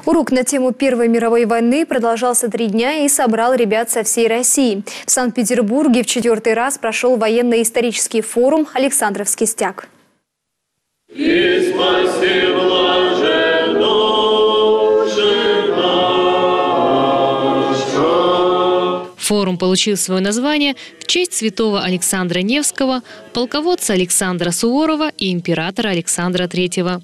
Урок на тему Первой мировой войны продолжался 3 дня и собрал ребят со всей России. В Санкт-Петербурге в 4-й раз прошел военно-исторический форум «Александровский стяг». Форум получил свое название в честь святого Александра Невского, полководца Александра Суворова и императора Александра III.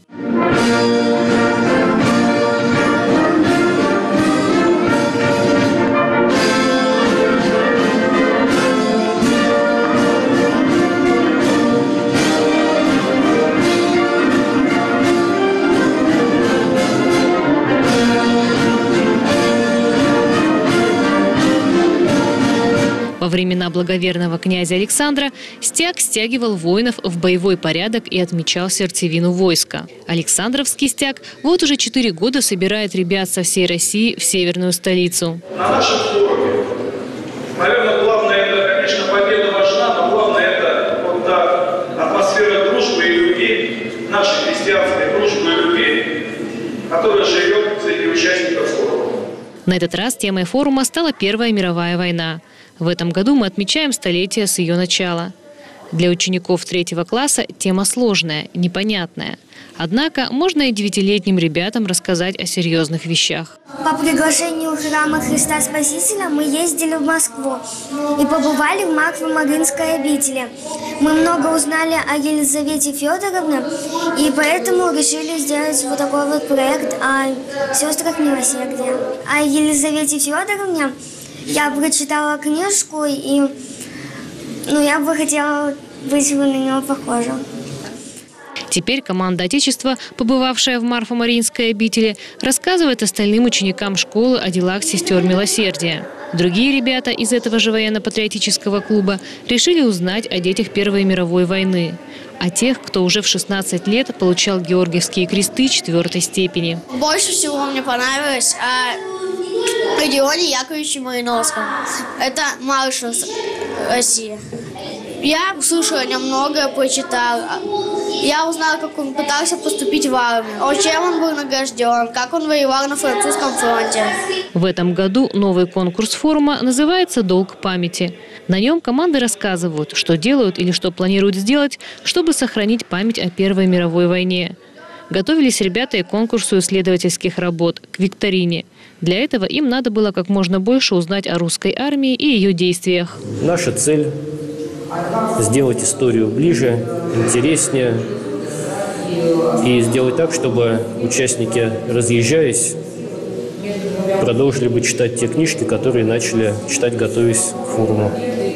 Во времена благоверного князя Александра стяг стягивал воинов в боевой порядок и отмечал сердцевину войска. Александровский стяг вот уже 4 года собирает ребят со всей России в северную столицу. На нашем форуме, наверное, главное это, конечно, победа важна, но главное это вот та атмосфера дружбы и любви, нашей христианской дружбы и любви, которая живет среди участников форума. На этот раз темой форума стала Первая мировая война. В этом году мы отмечаем столетие с ее начала. Для учеников 3-го класса тема сложная, непонятная. Однако можно и 9-летним ребятам рассказать о серьезных вещах. По приглашению храма Христа Спасителя мы ездили в Москву и побывали в Марфо-Маринской обители. Мы много узнали о Елизавете Федоровне, и поэтому решили сделать вот такой вот проект о сестрах милосердия. О Елизавете Федоровне я прочитала книжку, и я бы хотела быть на нее похожа. Теперь команда Отечества, побывавшая в Марфо-Маринской обители, рассказывает остальным ученикам школы о делах сестер милосердия. Другие ребята из этого же военно-патриотического клуба решили узнать о детях Первой мировой войны. О тех, кто уже в 16 лет получал Георгиевские кресты 4-й степени. Больше всего мне понравилось о Родионе Яковлевиче Малиновском. Это маршал России. Я услышал о нем многое, прочитал. Я узнал, как он пытался поступить в армию, чем он был награжден, как он воевал на французском фронте. В этом году новый конкурс форума называется «Долг памяти». На нем команды рассказывают, что делают или что планируют сделать, чтобы сохранить память о Первой мировой войне. Готовились ребята и к конкурсу исследовательских работ, к викторине. Для этого им надо было как можно больше узнать о русской армии и ее действиях. Наша цель – сделать историю ближе, интереснее и сделать так, чтобы участники, разъезжаясь, продолжили бы читать те книжки, которые начали читать, готовясь к форуму.